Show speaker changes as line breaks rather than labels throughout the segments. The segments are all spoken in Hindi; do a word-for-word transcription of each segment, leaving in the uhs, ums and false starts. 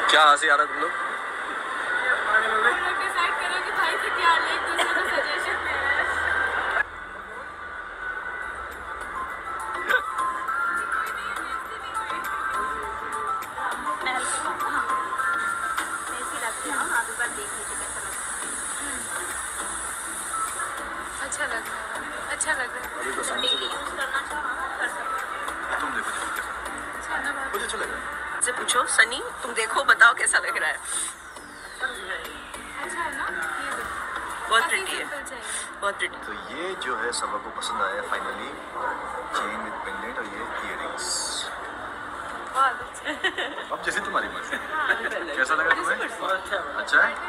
क्या हंसी आ रहा है तुम लोग?
डिसाइड करो कि भाई से क्या ले, एक दूसरे को सजेशन दे रहा है। अच्छा लग रहा है, अच्छा लग रहा है।
अभी तो सामने से देखो। तुम देखो
अच्छा ना बात।
मुझे अच्छा लग रहा है।
से पूछो सनी, तुम देखो बताओ कैसा लग रहा है।
अच्छा है ना, ये देखो
बहुत
काफी
प्रिटी है,
सिंपल चाहिए।
बहुत प्रिटी।
तो ये जो है सबा को पसंद आया फाइनली, चेन विद पेंडेंट और ये इयररिंग्स।
बहुत अच्छा।
अब जैसे तुम्हारी मर्जी। कैसा लगा तुम्हें? अच्छा है?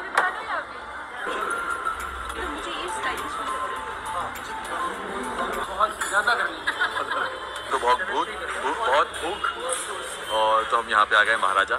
मुझे ये स्टाइलिश
तो बहुत भूख भूख बहुत भूख और तो हम यहाँ पे आ गए महाराजा।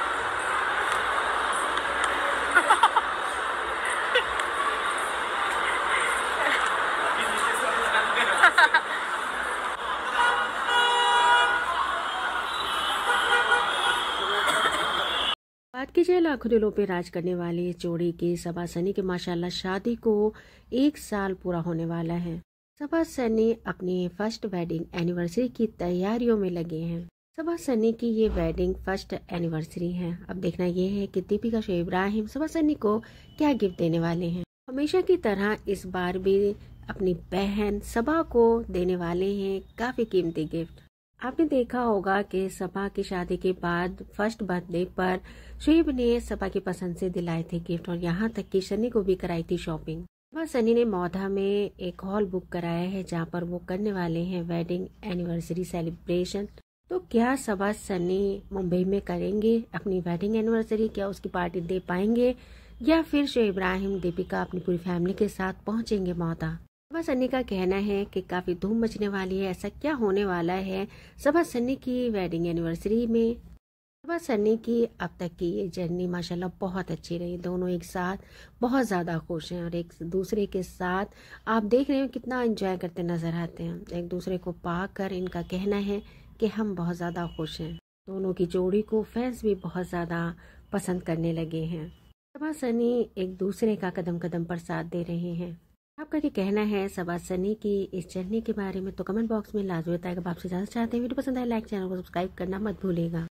बात की जाए लाखों दिलों पे राज करने वाली जोड़ी की सबा सनी के माशाल्लाह शादी को एक साल पूरा होने वाला है। सबा सनी अपनी फर्स्ट वेडिंग एनिवर्सरी की तैयारियों में लगे हैं। सबा सनी की ये वेडिंग फर्स्ट एनिवर्सरी है। अब देखना ये है कि दीपिका शोएब इब्राहिम सबा सनी को क्या गिफ्ट देने वाले हैं। हमेशा की तरह इस बार भी अपनी बहन सबा को देने वाले हैं काफी कीमती गिफ्ट। आपने देखा होगा कि सबा की शादी के बाद फर्स्ट बर्थडे पर शोएब ने सबा की पसंद से दिलाए थे गिफ्ट और यहाँ तक कि सनी को भी कराई थी शॉपिंग। सबा सनी ने मौधा में एक हॉल बुक कराया है जहाँ पर वो करने वाले हैं वेडिंग एनिवर्सरी सेलिब्रेशन। तो क्या सबा सनी मुंबई में करेंगे अपनी वेडिंग एनिवर्सरी? क्या उसकी पार्टी दे पाएंगे या फिर शोएब इब्राहिम दीपिका अपनी पूरी फैमिली के साथ पहुंचेंगे मौधा? सबा सनी का कहना है कि काफी धूम मचने वाली है। ऐसा क्या होने वाला है सबा सनी की वेडिंग एनिवर्सरी में? सबा सनी की अब तक की ये जर्नी माशाल्लाह बहुत अच्छी रही। दोनों एक साथ बहुत ज्यादा खुश हैं और एक दूसरे के साथ आप देख रहे हो कितना एंजॉय करते नजर आते हैं। एक दूसरे को पाकर इनका कहना है कि हम बहुत ज्यादा खुश हैं। दोनों की जोड़ी को फैंस भी बहुत ज्यादा पसंद करने लगे हैं। सबा सनी एक दूसरे का कदम कदम पर साथ दे रहे हैं। आपका क्या कहना है सबा सनी की इस जर्नी के बारे में? तो कमेंट बॉक्स में लाजमी बताएगा। आप आपसे ज्यादा चाहते हैं वीडियो पसंद आए लाइक, चैनल को सब्सक्राइब करना मत भूलिएगा।